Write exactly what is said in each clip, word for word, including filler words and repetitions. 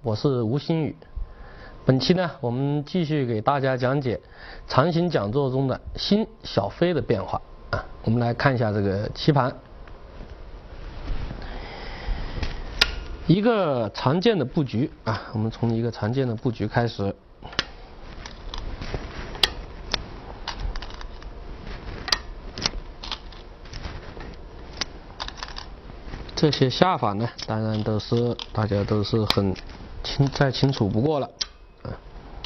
我是吴新宇。本期呢，我们继续给大家讲解长形讲座中的新小飞的变化啊。我们来看一下这个棋盘，一个常见的布局啊，我们从一个常见的布局开始。这些下法呢，当然都是大家都是很清再清楚不过了啊。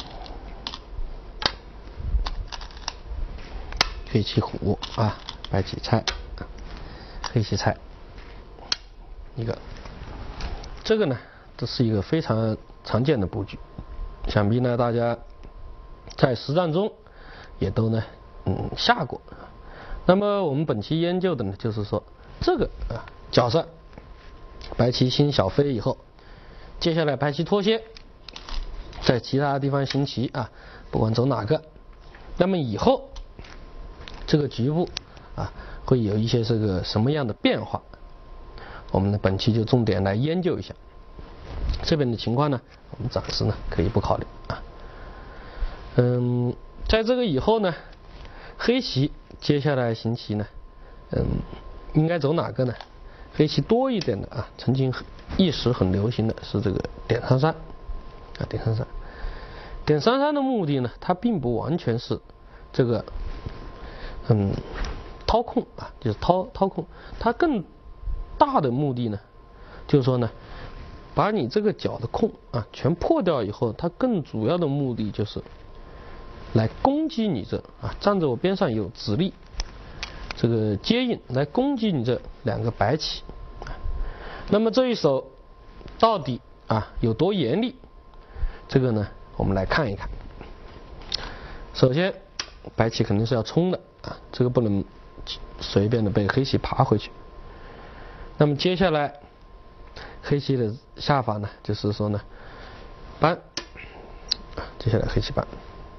黑棋虎啊，白棋菜，黑棋菜，一个，这个呢，这是一个非常常见的布局，想必呢大家在实战中也都呢嗯下过。那么我们本期研究的呢，就是说这个啊角色。白棋新小飞以后，接下来白棋脱先，在其他地方行棋啊，不管走哪个，那么以后这个局部啊会有一些这个什么样的变化，我们呢本期就重点来研究一下。这边的情况呢，我们暂时呢可以不考虑啊。嗯，在这个以后呢，黑棋接下来行棋呢，嗯，应该走哪个呢？黑棋多一点的啊，曾经一时很流行的是这个点三三啊，点三三，点三三的目的呢，它并不完全是这个嗯掏空啊，就是掏掏空，它更大的目的呢，就是说呢，把你这个角的空啊全破掉以后，它更主要的目的就是来攻击你这啊，站在我边上有子力。这个接应来攻击你这两个白棋，那么这一手到底啊有多严厉？这个呢，我们来看一看。首先，白棋肯定是要冲的啊，这个不能随便的被黑棋爬回去。那么接下来，黑棋的下法呢，就是说呢，搬，接下来黑棋搬。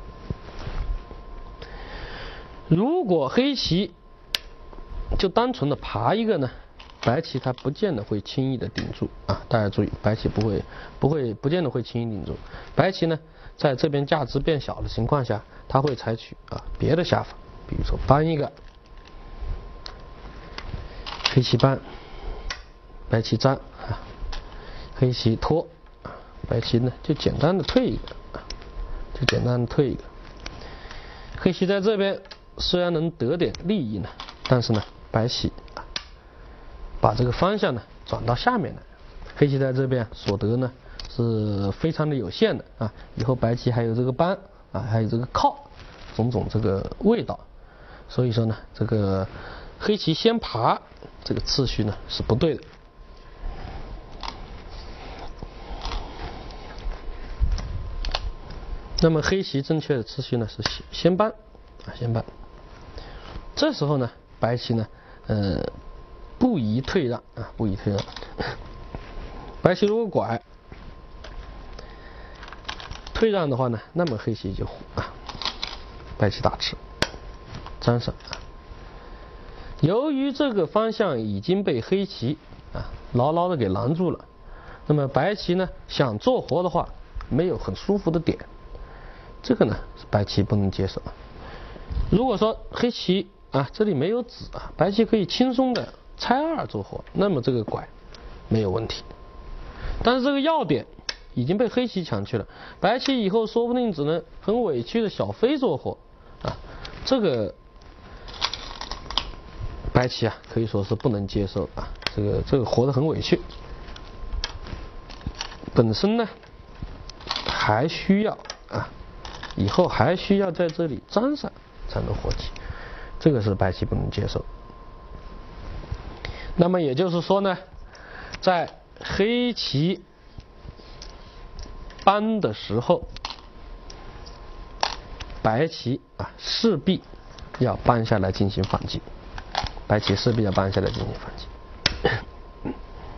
如果黑棋就单纯的爬一个呢，白棋它不见得会轻易的顶住啊！大家注意，白棋不会不会不见得会轻易顶住。白棋呢，在这边价值变小的情况下，它会采取啊别的下法，比如说搬一个，黑棋搬，白棋粘啊，黑棋拖，白棋呢就简单的退一个，就简单的退一个。黑棋在这边虽然能得点利益呢，但是呢。白棋啊，把这个方向呢转到下面来，黑棋在这边所得呢是非常的有限的啊。以后白棋还有这个搬啊，还有这个靠，种种这个味道，所以说呢，这个黑棋先爬这个次序呢是不对的。那么黑棋正确的次序呢是先搬啊，先搬。这时候呢，白棋呢。呃，不宜退让啊，不宜退让。白棋如果拐退让的话呢，那么黑棋就啊，白棋大吃，粘上啊。由于这个方向已经被黑棋啊牢牢的给拦住了，那么白棋呢想做活的话，没有很舒服的点，这个呢是白棋不能接受。如果说黑棋啊，这里没有子啊，白棋可以轻松的拆二做活，那么这个拐没有问题。但是这个要点已经被黑棋抢去了，白棋以后说不定只能很委屈的小飞做活啊，这个白棋啊可以说是不能接受啊，这个这个活得很委屈。本身呢还需要啊，以后还需要在这里粘上才能活棋。这个是白棋不能接受。那么也就是说呢，在黑棋搬的时候，白棋啊势必要搬下来进行反击，白棋势必要搬下来进行反击。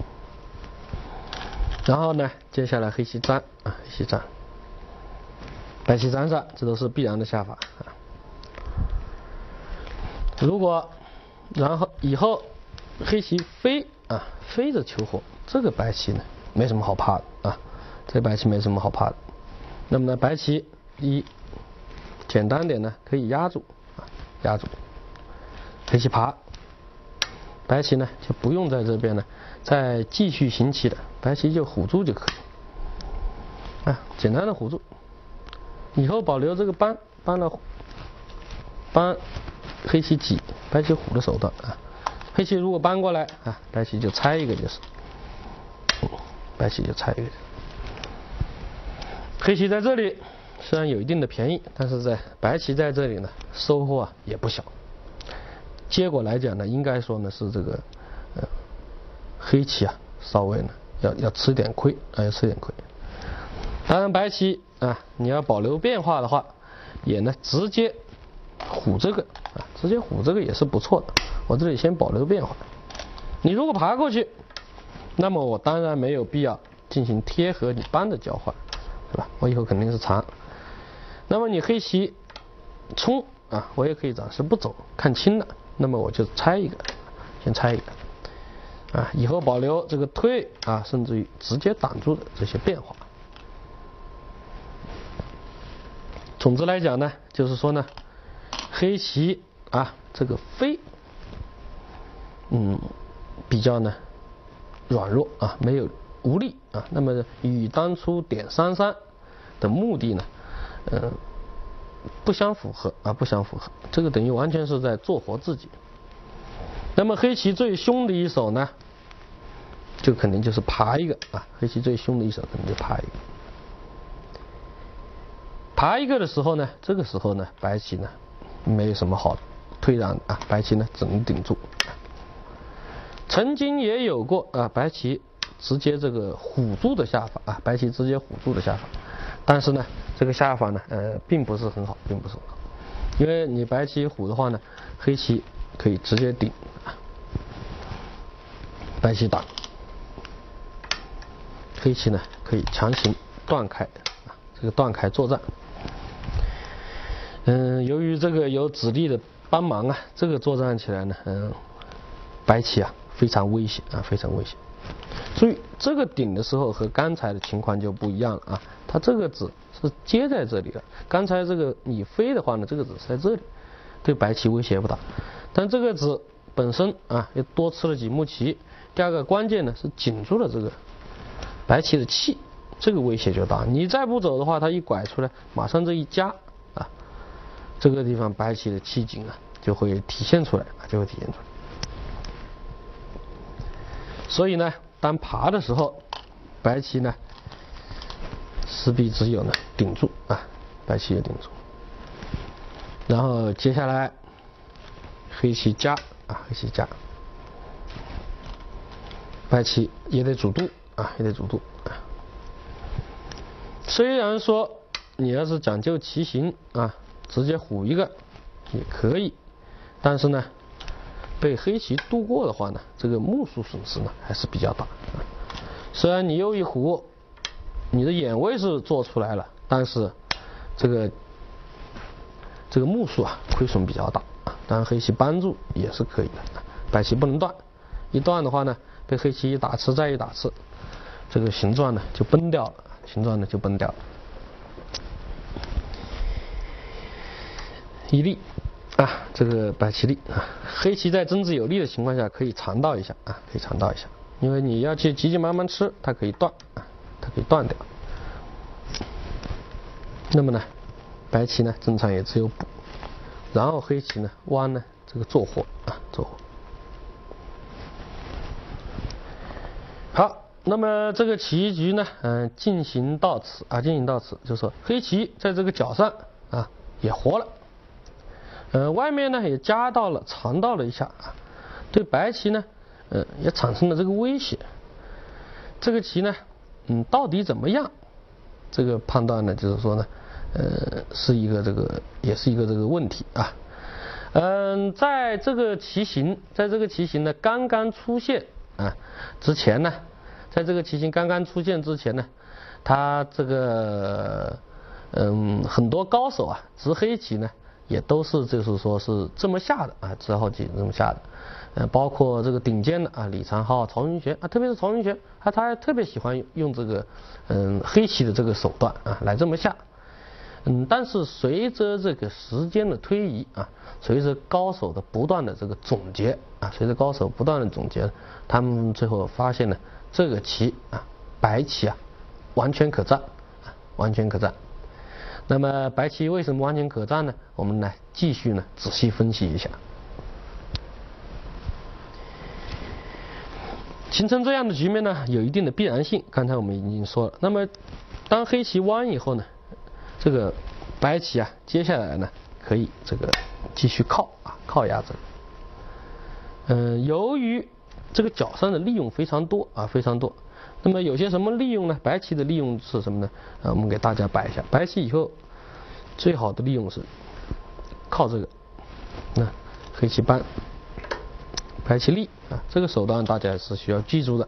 然后呢，接下来黑棋粘啊，黑棋粘，白棋粘上，这都是必然的下法啊。如果然后以后黑棋飞啊飞着求活，这个白棋呢没什么好怕的啊， 这白棋没什么好怕的。那么呢，白棋一简单点呢，可以压住啊，压住，黑棋爬，白棋呢就不用在这边呢再继续行棋了，白棋就虎住就可以啊，简单的虎住，以后保留这个搬搬了搬黑棋挤白棋虎的手段啊，黑棋如果搬过来啊，白棋就拆一个就是，白棋就拆一个。黑棋在这里虽然有一定的便宜，但是在白棋在这里呢，收获啊也不小。结果来讲呢，应该说呢是这个呃黑棋啊稍微呢要要吃点亏啊，要吃点亏。当然白棋啊，你要保留变化的话，也呢直接虎这个啊，直接虎这个也是不错的。我这里先保留变化。你如果爬过去，那么我当然没有必要进行贴合你搬的交换。是吧？我以后肯定是长。那么你黑棋冲啊，我也可以暂时不走，看清了，那么我就拆一个，先拆一个啊，以后保留这个推啊，甚至于直接挡住的这些变化。总之来讲呢，就是说呢，黑棋啊这个飞，嗯，比较呢软弱啊，没有。无力啊，那么与当初点三三的目的呢，呃，不相符合啊，不相符合。这个等于完全是在做活自己。那么黑棋最凶的一手呢，就肯定就是爬一个啊，黑棋最凶的一手肯定就爬一个。爬一个的时候呢，这个时候呢，白棋呢没有什么好退让啊，白棋呢只能顶住。曾经也有过啊，白棋。直接这个虎住的下法啊，白棋直接虎住的下法，但是呢，这个下法呢，呃，并不是很好，并不是很好，因为你白棋虎的话呢，黑棋可以直接顶啊，白棋挡，黑棋呢可以强行断开啊，这个断开作战。嗯，由于这个有子力的帮忙啊，这个作战起来呢，嗯，白棋啊非常危险啊，非常危险。所以这个顶的时候和刚才的情况就不一样了啊，它这个子是接在这里的，刚才这个你飞的话呢，这个子是在这里，对白棋威胁不大，但这个子本身啊又多吃了几目棋，第二个关键呢是紧住了这个白棋的气，这个威胁就大，你再不走的话，它一拐出来，马上这一夹啊，这个地方白棋的气紧啊就会体现出来啊，就会体现出来。所以呢，当爬的时候，白棋呢势必只有呢顶住啊，白棋也顶住。然后接下来黑棋夹啊，黑棋夹，白棋也得主动啊，也得主动啊。虽然说你要是讲究棋形啊，直接虎一个也可以，但是呢。被黑棋渡过的话呢，这个目数损失呢还是比较大。虽然你又一虎，你的眼位是做出来了，但是这个这个目数啊亏损比较大。当然黑棋帮助也是可以的，白棋不能断，一断的话呢，被黑棋一打吃再一打吃，这个形状呢就崩掉了，形状呢就崩掉了。一力。啊，这个白棋力啊，黑棋在争执有利的情况下可以尝到一下啊，可以尝到一下，因为你要去急急忙忙吃，它可以断啊，它可以断掉。那么呢，白棋呢正常也只有补，然后黑棋呢弯呢这个做活啊做活。好，那么这个棋局呢，嗯、呃，进行到此啊，进行到此，就是说黑棋在这个角上啊也活了。呃，外面呢也夹到了，尝到了一下啊，对白棋呢，呃，也产生了这个威胁。这个棋呢，嗯，到底怎么样？这个判断呢，就是说呢，呃，是一个这个，也是一个这个问题啊。嗯，在这个棋形，在这个棋形呢刚刚出现啊之前呢，在这个棋形刚刚出现之前呢，它这个嗯很多高手啊，执黑棋呢。 也都是就是说是这么下的啊，之后几这么下的。呃，包括这个顶尖的啊，李长浩、曹云璇啊，特别是曹云璇，他他还特别喜欢用这个嗯黑棋的这个手段啊来这么下。嗯，但是随着这个时间的推移啊，随着高手的不断的这个总结啊，随着高手不断的总结，他们最后发现呢，这个棋啊，白棋啊，完全可战啊，完全可战。那么白棋为什么完全可战呢？我们来继续呢仔细分析一下。形成这样的局面呢，有一定的必然性。刚才我们已经说了。那么，当黑棋弯以后呢，这个白棋啊，接下来呢可以这个继续靠啊，靠压这个。嗯、呃，由于这个角上的利用非常多啊，非常多。那么有些什么利用呢？白棋的利用是什么呢？啊，我们给大家摆一下。白棋以后最好的利用是靠这个，那黑棋扳。白棋立啊，这个手段大家是需要记住的。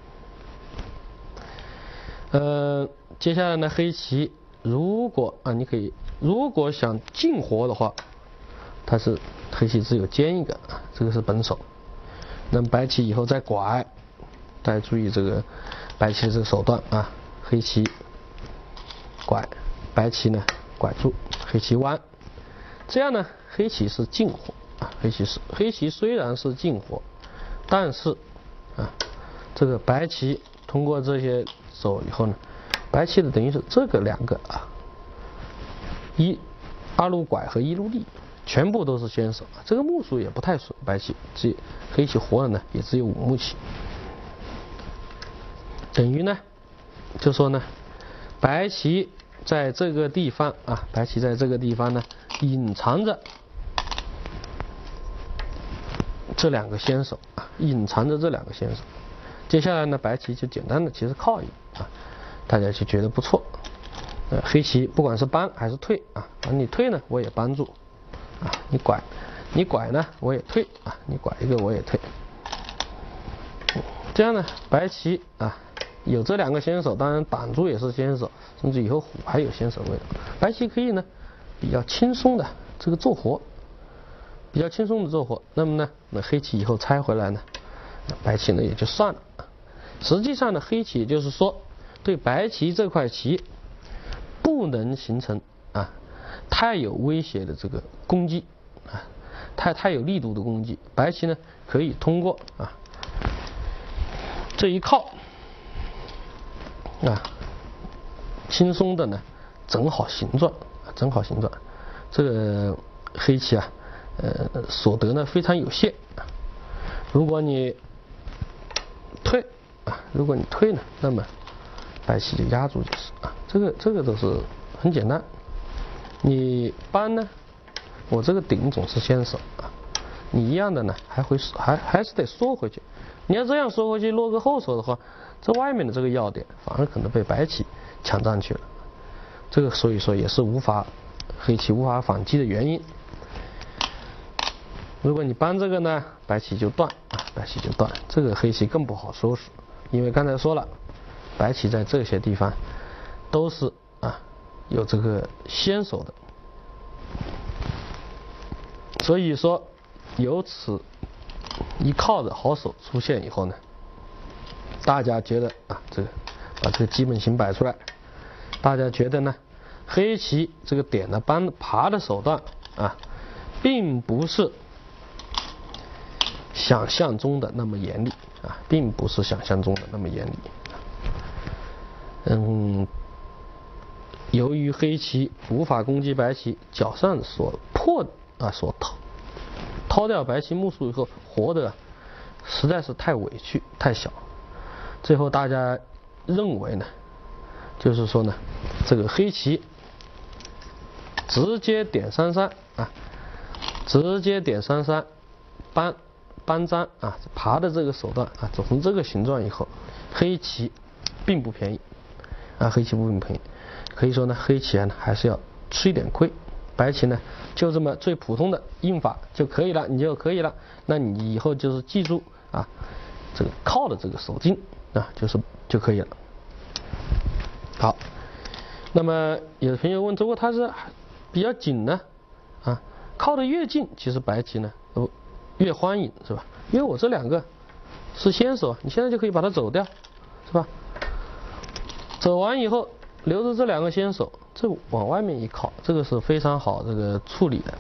呃，接下来呢，黑棋如果啊，你可以如果想进活的话，它是黑棋只有尖一个啊，这个是本手。那么白棋以后再拐，大家注意这个白棋这个手段啊，黑棋拐，白棋呢拐住，黑棋弯，这样呢，黑棋是进活。啊，黑棋是黑棋虽然是进活，但是啊，这个白棋通过这些手以后呢，白棋的等于是这个两个啊，一二路拐和一路立全部都是先手，这个目数也不太损，白棋只黑棋活了呢也只有五目棋，等于呢就说呢，白棋在这个地方啊，白棋在这个地方呢隐藏着。这两个先手啊，隐藏着这两个先手。接下来呢，白棋就简单的其实靠一啊，大家就觉得不错。呃，黑棋不管是扳还是退啊，啊你退呢我也扳住，啊你拐，你拐呢我也退啊，你拐一个我也退。这样呢，白棋啊有这两个先手，当然挡住也是先手，甚至以后虎还有先手位。白棋可以呢比较轻松的这个做活。比较轻松的做活，那么呢，那黑棋以后拆回来呢，白棋呢也就算了。实际上呢，黑棋也就是说，对白棋这块棋不能形成啊太有威胁的这个攻击啊，太太有力度的攻击。白棋呢可以通过啊这一靠啊轻松的呢整好形状，整好形状。这个黑棋啊。呃，所得呢非常有限。如果你退啊，如果你退呢，那么白棋就压住就是啊，这个这个都是很简单。你扳呢，我这个顶总是先手啊，你一样的呢还会还还是得缩回去。你要这样缩回去落个后手的话，这外面的这个要点反而可能被白棋抢占去了。这个所以说也是无法黑棋无法反击的原因。如果你扳这个呢，白棋就断啊，白棋就断，这个黑棋更不好收拾，因为刚才说了，白棋在这些地方都是啊有这个先手的，所以说由此一靠的好手出现以后呢，大家觉得啊这个把这个基本型摆出来，大家觉得呢，黑棋这个点的扳爬的手段啊，并不是想象中的那么严厉啊，并不是想象中的那么严厉。嗯，由于黑棋无法攻击白棋，角上所破啊所掏掏掉白棋目数以后，活的实在是太委屈太小。最后大家认为呢，就是说呢，这个黑棋直接点三三啊，直接点三三扳。扳粘啊，爬的这个手段啊，走成这个形状以后，黑棋并不便宜啊，黑棋并不便宜。可以说呢，黑棋呢还是要吃一点亏，白棋呢就这么最普通的应法就可以了，你就可以了。那你以后就是记住啊，这个靠的这个手劲啊，就是就可以了。好，那么有的朋友问，如果它是比较紧呢，啊， 靠得越近，其实白棋呢呃越欢迎，是吧？因为我这两个是先手，你现在就可以把它走掉，是吧？走完以后留着这两个先手，这往外面一靠，这个是非常好这个处理的。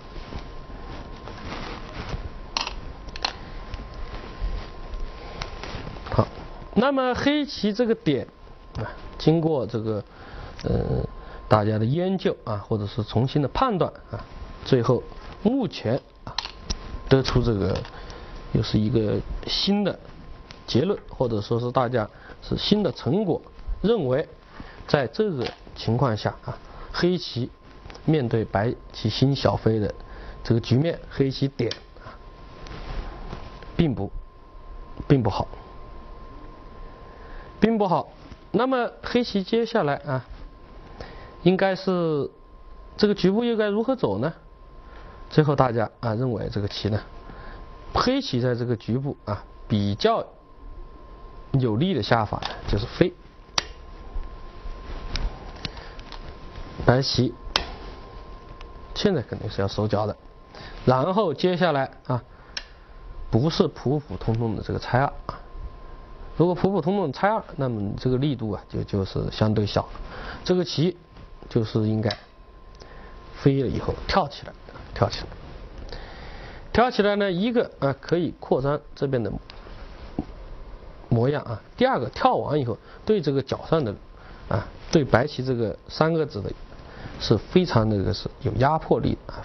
好，那么黑棋这个点啊，经过这个呃大家的研究啊，或者是重新的判断啊，最后目前啊得出这个又是一个新的结论，或者说是大家是新的成果，认为在这个情况下啊，黑棋面对白棋新小飞的这个局面，黑棋点啊并不并不好，并不好。那么黑棋接下来啊，应该是这个局部又该如何走呢？最后大家啊认为这个棋呢，黑棋在这个局部啊比较有利的下法呢就是飞，白棋现在肯定是要收脚的，然后接下来啊不是普普通通的这个拆二，如果普普通通的拆二，那么这个力度啊就就是相对小，这个棋就是应该飞了以后跳起来，跳起来，跳起来呢，一个啊可以扩张这边的模样啊，第二个跳完以后对这个脚上的啊对白棋这个三个子的是非常那个是有压迫力的啊。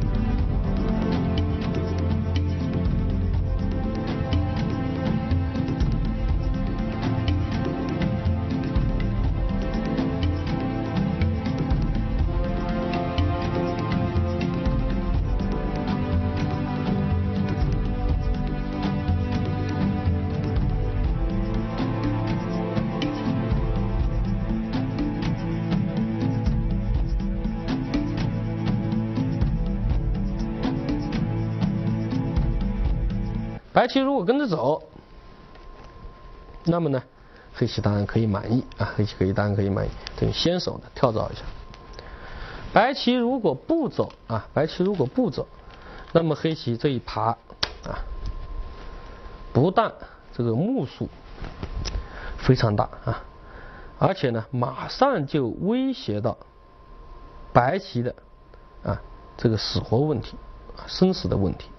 白棋如果跟着走，那么呢，黑棋当然可以满意啊，黑棋可以当然可以满意，等于先手呢跳蚤一下。白棋如果不走啊，白棋如果不走，那么黑棋这一爬啊，不但这个目数非常大啊，而且呢，马上就威胁到白棋的啊这个死活问题啊，生死的问题。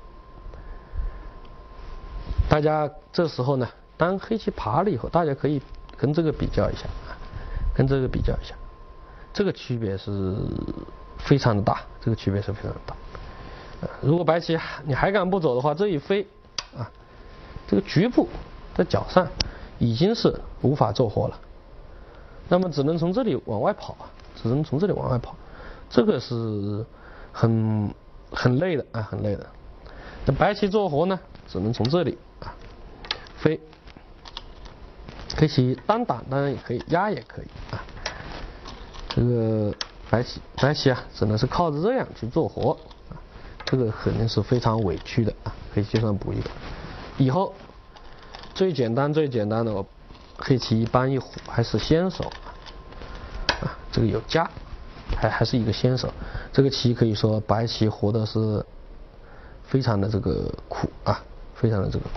大家这时候呢，当黑棋爬了以后，大家可以跟这个比较一下啊，跟这个比较一下，这个区别是非常的大，这个区别是非常的大。如果白棋你还敢不走的话，这一飞啊，这个局部在脚上已经是无法做活了，那么只能从这里往外跑啊，只能从这里往外跑，这个是很很累的啊，很累的。那白棋做活呢，只能从这里啊飞，黑棋单打当然也可以，压也可以啊。这个白棋白棋啊，只能是靠着这样去做活啊，这个肯定是非常委屈的啊。黑棋上补一个，以后最简单最简单的，我黑棋一般一虎还是先手啊，这个有加，还还是一个先手，这个棋可以说白棋活的是非常的这个苦啊，非常的这个苦。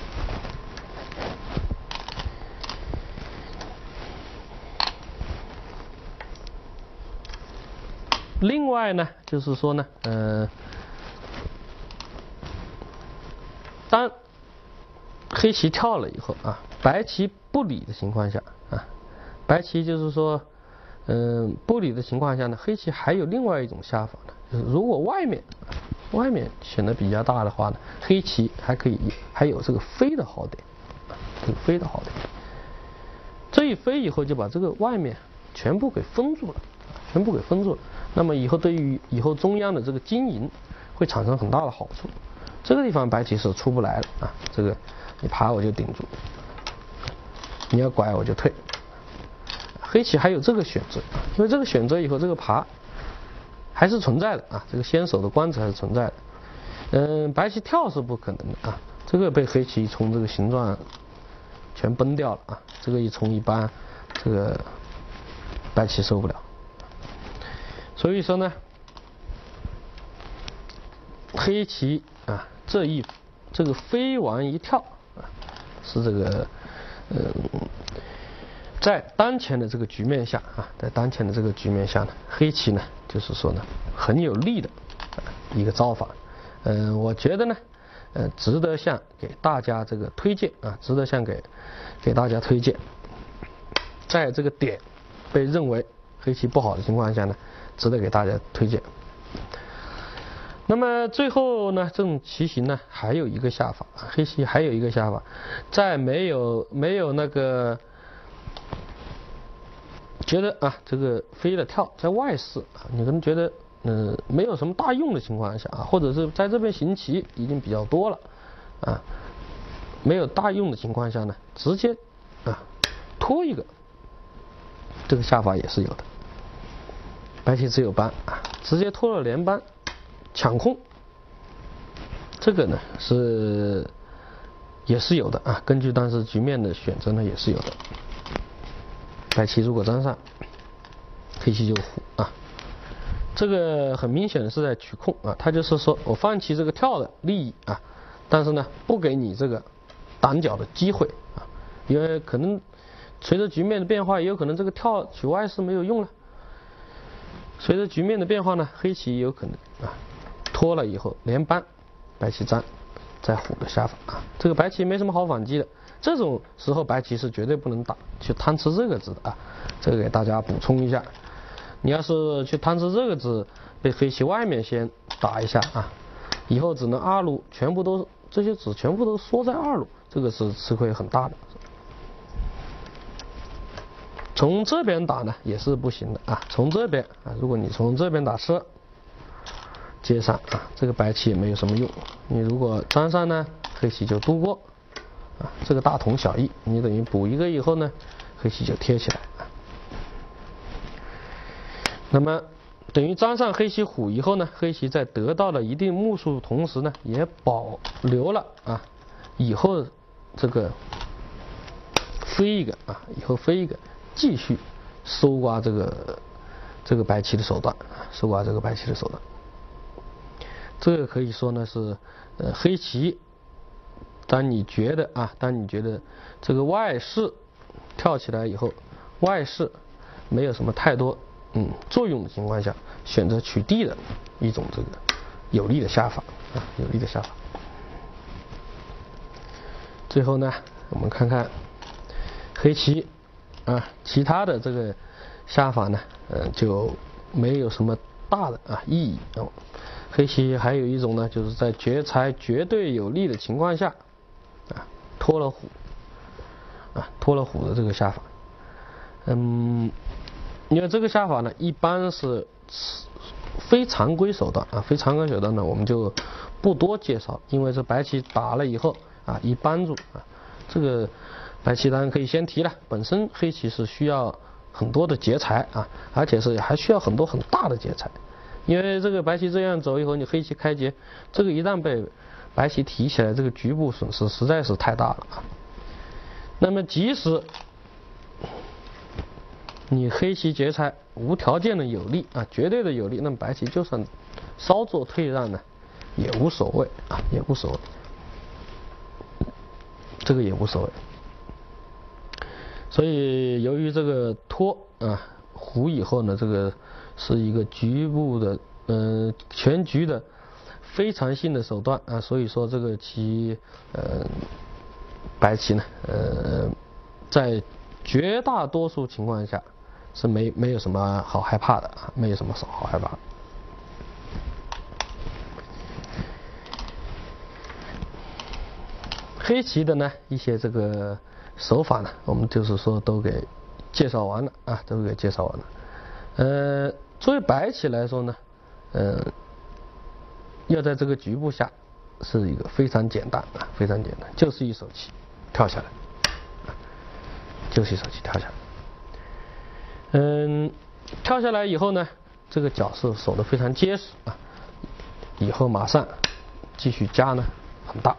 另外呢，就是说呢，呃，当黑棋跳了以后啊，白棋不理的情况下啊，白棋就是说，嗯、呃，不理的情况下呢，黑棋还有另外一种下法呢，就是如果外面外面显得比较大的话呢，黑棋还可以还有这个飞的好点，这个飞的好点。这一飞以后就把这个外面全部给封住了，全部给封住了。那么以后对于以后中央的这个经营会产生很大的好处。这个地方白棋是出不来了啊，这个你爬我就顶住，你要拐我就退。黑棋还有这个选择，因为这个选择以后这个爬还是存在的啊，这个先手的官子还是存在的。嗯，白棋跳是不可能的啊，这个被黑棋从这个形状全崩掉了啊，这个一冲一扳，这个白棋受不了。所以说呢， 黑棋啊这一这个飞完一跳啊，是这个嗯、呃，在当前的这个局面下啊，在当前的这个局面下呢，黑棋呢就是说呢很有利的、啊、一个招法。嗯、呃，我觉得呢，呃，值得向给大家这个推荐啊，值得向给给大家推荐。在这个点被认为黑棋不好的情况下呢，值得给大家推荐。那么最后呢，这种棋形呢还有一个下法，黑棋还有一个下法，在没有没有那个觉得啊这个飞了跳在外势啊，你可能觉得嗯、呃、没有什么大用的情况下啊，或者是在这边行棋已经比较多了啊，没有大用的情况下呢，直接啊拖一个，这个下法也是有的。白棋只有搬啊，直接拖了连搬。抢空，这个呢是也是有的啊，根据当时局面的选择呢也是有的。白棋如果粘上，黑棋就虎啊，这个很明显的是在取空啊，他就是说我放弃这个跳的利益啊，但是呢不给你这个挡脚的机会啊，因为可能随着局面的变化，也有可能这个跳取外势没有用了。随着局面的变化呢，黑棋也有可能啊。拖了以后连扳，白棋粘，在虎的下法啊，这个白棋没什么好反击的，这种时候白棋是绝对不能打去贪吃这个子的啊，这个给大家补充一下。你要是去贪吃这个子，被黑棋外面先打一下啊，以后只能二路全部都这些子全部都缩在二路，这个是吃亏很大的。从这边打呢也是不行的啊，从这边啊，如果你从这边打吃。接上啊，这个白棋也没有什么用。你如果粘上呢，黑棋就渡过啊，这个大同小异。你等于补一个以后呢，黑棋就贴起来啊。那么等于粘上黑棋虎以后呢，黑棋在得到了一定目数同时呢，也保留了啊，以后这个飞一个啊，以后飞一个，继续搜刮这个这个白棋的手段啊，搜刮这个白棋的手段。这个可以说呢是，呃，黑棋，当你觉得啊，当你觉得这个外势跳起来以后，外势没有什么太多嗯作用的情况下，选择取地的一种这个有利的下法啊，有利的下法。最后呢，我们看看黑棋啊，其他的这个下法呢，呃，就没有什么大的啊意义啊。黑棋还有一种呢，就是在劫财绝对有利的情况下，啊，拖了虎，啊，拖了虎的这个下法。嗯，因为这个下法呢，一般是非常规手段啊，非常规手段呢，我们就不多介绍，因为这白棋打了以后啊，一扳住啊，这个白棋当然可以先提了，本身黑棋是需要很多的劫财啊，而且是还需要很多很大的劫财。因为这个白棋这样走以后，你黑棋开劫，这个一旦被白棋提起来，这个局部损失实在是太大了啊。那么即使你黑棋劫财无条件的有利啊，绝对的有利，那么白棋就算稍作退让呢，也无所谓啊，也无所谓，这个也无所谓。所以由于这个拖啊虎以后呢，这个是一个局部的呃全局的非常性的手段啊，所以说这个棋呃白棋呢呃在绝大多数情况下是没没有什么好害怕的啊，没有什么好害怕的。黑棋的呢一些这个手法呢，我们就是说都给介绍完了啊，都给介绍完了。呃，作为白棋来说呢，呃，要在这个局部下是一个非常简单啊，非常简单，就是一手棋跳下来，啊，就是一手棋跳下来。嗯，跳下来以后呢，这个脚是守得非常结实啊，以后马上继续加呢很大。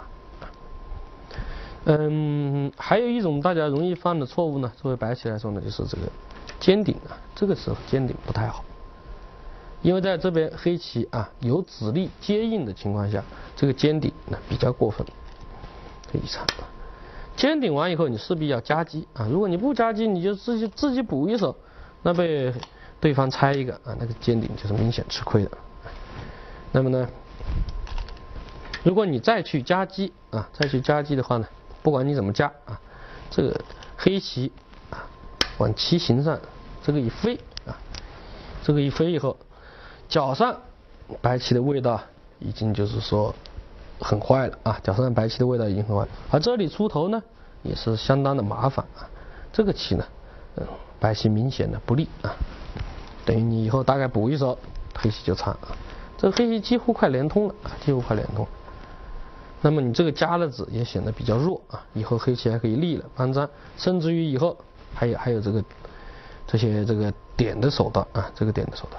嗯，还有一种大家容易犯的错误呢，作为白棋来说呢，就是这个尖顶啊，这个时候尖顶不太好， 因为在这边黑棋啊有子力接应的情况下，这个尖顶呢比较过分，可以擦。尖顶完以后，你势必要夹击啊，如果你不夹击，你就自己自己补一手，那被对方拆一个啊，那个尖顶就是明显吃亏的。那么呢，如果你再去夹击啊，再去夹击的话呢，不管你怎么夹啊，这个黑棋啊往棋形上这个一飞啊，这个一飞以后，脚上白棋的味道已经就是说很坏了啊，脚上白棋的味道已经很坏了，而这里出头呢也是相当的麻烦啊，这个棋呢，嗯，白棋明显的不利啊，等于你以后大概补一手，黑棋就差啊，这个黑棋几乎快连通了啊，几乎快连通。那么你这个夹了子也显得比较弱啊，以后黑棋还可以立了搬粘，甚至于以后还有还有这个这些这个点的手段啊，这个点的手段。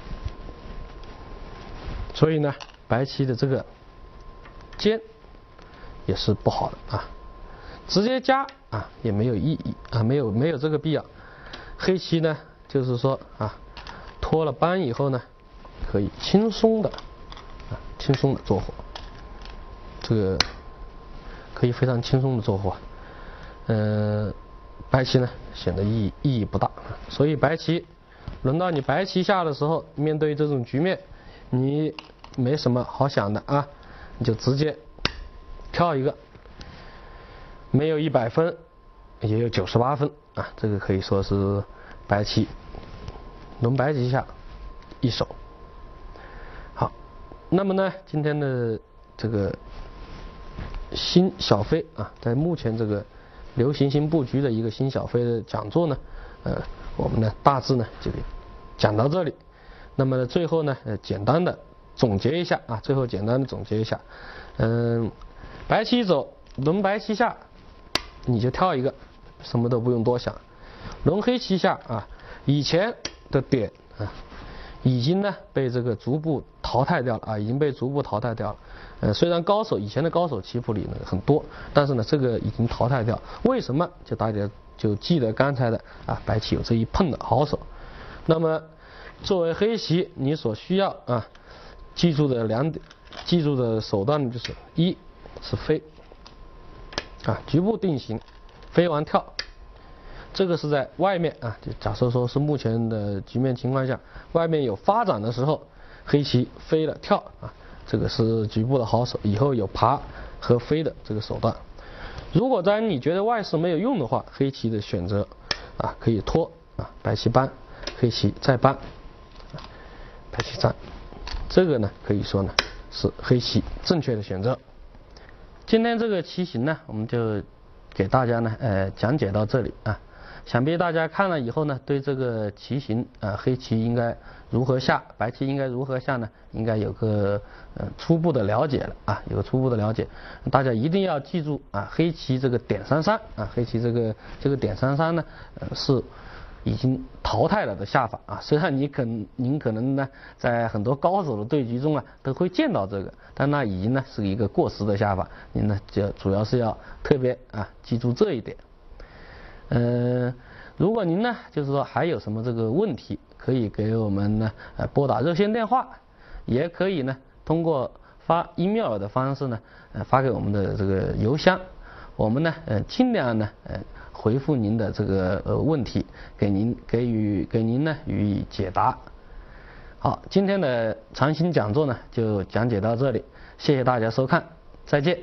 所以呢，白棋的这个尖也是不好的啊，直接夹啊也没有意义啊，没有没有这个必要。黑棋呢，就是说啊，脱了扳以后呢，可以轻松的啊，轻松的做活，这个可以非常轻松的做活。嗯、呃，白棋呢显得意义意义不大，所以白棋轮到你白棋下的时候，面对这种局面，你没什么好想的啊，你就直接跳一个，没有一百分，也有九十八分啊，这个可以说是白棋轮白棋下一手。好，那么呢，今天的这个新小飞啊，在目前这个流行性布局的一个新小飞的讲座呢，呃，我们呢大致呢就给讲到这里。那么最后呢，呃，简单的总结一下啊，最后简单的总结一下，嗯，白棋走，轮白棋下，你就跳一个，什么都不用多想。轮黑棋下啊，以前的点啊，已经呢被这个逐步淘汰掉了啊，已经被逐步淘汰掉了。呃，虽然高手以前的高手棋谱里呢很多，但是呢这个已经淘汰掉。为什么？就大家就记得刚才的啊，白棋有这一碰的好手。那么作为黑棋，你所需要啊记住的两点，记住的手段就是：一是飞啊，局部定型，飞完跳。这个是在外面啊，就假设说是目前的局面情况下，外面有发展的时候，黑棋飞了跳啊，这个是局部的好手，以后有爬和飞的这个手段。如果在你觉得外势没有用的话，黑棋的选择啊可以拖啊，白棋扳，黑棋再扳，啊、白棋站，这个呢可以说呢是黑棋正确的选择。今天这个棋形呢，我们就给大家呢呃讲解到这里啊。想必大家看了以后呢，对这个棋形啊，黑棋应该如何下，白棋应该如何下呢，应该有个呃初步的了解了啊，有个初步的了解。大家一定要记住啊，黑棋这个点三三啊，黑棋这个这个点三三呢，呃是已经淘汰了的下法啊。虽然你可您可能呢，在很多高手的对局中啊，都会见到这个，但那已经呢是一个过时的下法。您呢就主要是要特别啊记住这一点。嗯、呃，如果您呢，就是说还有什么这个问题，可以给我们呢呃拨打热线电话，也可以呢通过发 email 的方式呢呃发给我们的这个邮箱，我们呢呃尽量呢呃回复您的这个呃问题，给您给予给您呢予以解答。好，今天的长兴讲座呢就讲解到这里，谢谢大家收看，再见。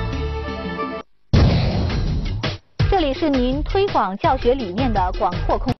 这里是您推广教学理念的广阔空间。